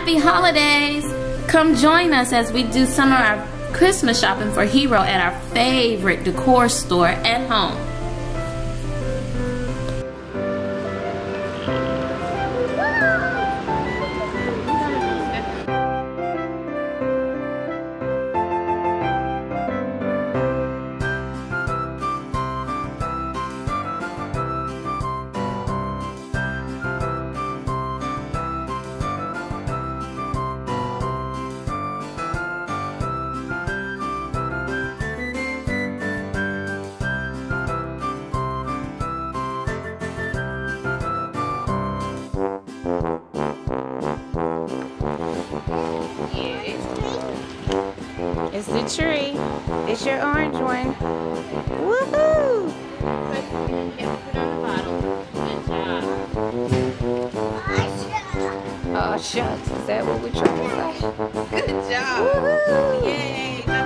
Happy holidays! Come join us as we do some of our Christmas shopping for Hiro at our favorite decor store at home. It's the tree. It's your orange one. Woohoo! Oh shucks, is that what we're trying to say? Good job. Woohoo! Yay.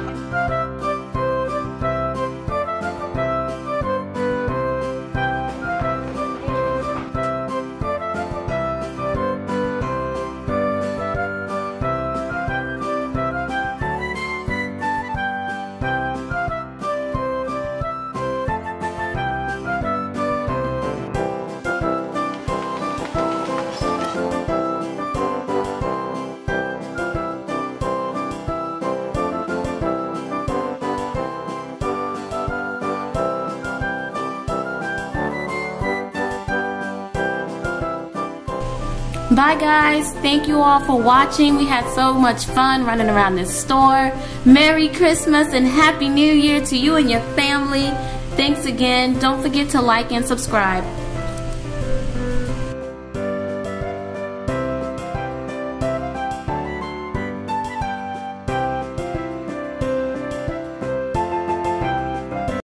Bye guys, thank you all for watching. We had so much fun running around this store. Merry Christmas and Happy New Year to you and your family. Thanks again. Don't forget to like and subscribe.